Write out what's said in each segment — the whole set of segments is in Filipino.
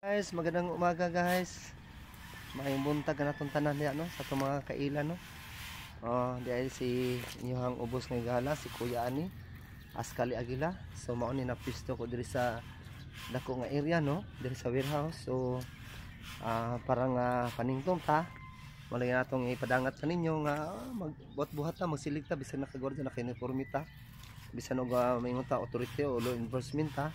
Guys, magandang umaga guys. Maayong buntag na itong tanan niya no, sa itong mga kailan no. Dahil si inyong ubos ng gala, si Kuya Ani Askali Aguila. So mao ni napisto ko diri sa dako nga area no, diri sa warehouse. So parang paningtong ta. Malay natong ipadangat sa ninyo nga magbuhat-buhat ta, magsilig ta bisan nakagwardiya na uniforme ta. Bisan og mayingon ta authority o law enforcement ta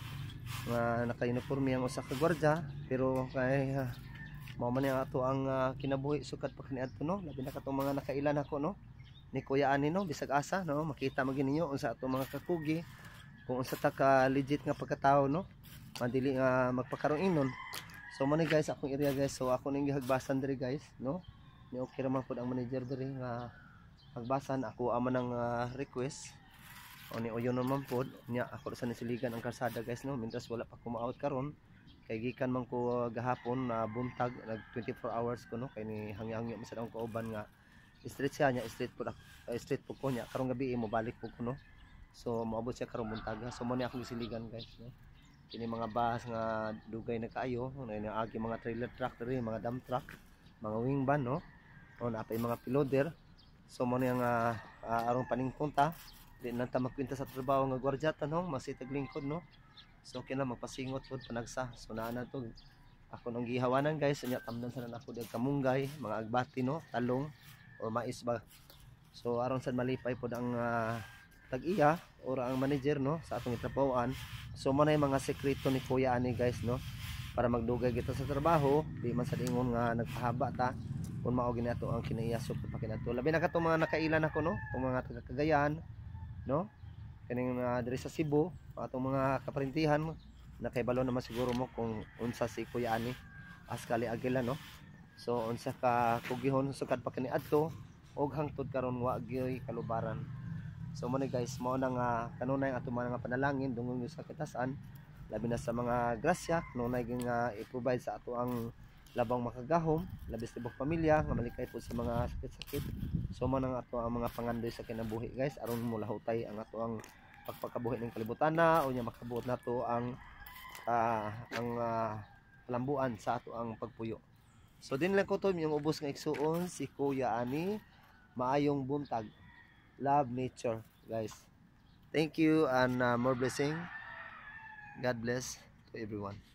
nga naka-uniforme ang usa ka gwardiya, pero kay mao man yang ato ang kinabuhi sukat pa kaniadto no, labi na katong mga nakailan ako no ni Kuya Ani no, bisag asa no makita mo ninyo unsa ato mga kakugi kung unsa ta ka legit nga pagkatao no, madili nga magpakaron inon. So mo ni guys akong area guys, so ako ning gihagbasan diri guys no, ni okay ra man pud ang manager diri nga hagbasan ako ama ng request o ni uyon naman po niya ako sa nisiligan ang kalsada guys no, mintas wala pa kumaawat karon kay gikan man ko gahapon na buntag nag 24 hours ko no, kay ni hangyo masad ang kauban nga street siya niya, street po ko niya karong gabi mo balik po ko no, so moabot siya karong buntag. So mo ni akong siligan guys no, kini mga bus nga dugay na kaayo no, agi mga trailer truck diri, mga dump truck, mga wing van no, o napay mga piloder. So mo ni ang arong paningpunta di na ta magkwinta sa trabaho nga gwardiya tanong masitag lingkod no, so kina magpasingot pod panagsa. So naa na to ako nang gihawanan guys, nya tamdan sa nako dag kamunggay, mga agbati no, talong or mais ba. So aron sad malipay pod ang tag-iya or ang manager no sa atong itrapawan. So mo na yung mga sekreto ni Kuya Ani guys no, para magdugay kita sa trabaho di man sa ingon nga nagpahaba ta kung mao gini ato ang kinaiyaso pa kinato. Labi na katong mga nakailan ako no, tong mga taga Cagayan no, kaning diri sa Cebu atong mga kaparintihan nakaibalo naman siguro mo kung unsa si Kuya Ani Askali Aguila no. So unsa ka kugihon sukad pa kaniadto og hangtod karon wa gyud kalubaran. So mo ni guys, mao nang kanunay ang atong mga panalangin dungog sa kitasan labi na sa mga grasya kanunay ging i-provide sa ato ang labang makagahom labis tibok pamilya nga malikay po sa mga sakit-sakit. So man ang ato ang mga pangandoy sa kinabuhi guys aron mulahutay ang ato ang pagpakabuhi ng kalibutan na o nya makabuot nato ang kalambuan sa ato ang pagpuyo. So din lang ko to yung ubos nga igsuon si Kuya Ani. Maayong buntag. Love nature guys. Thank you and more blessing. God bless to everyone.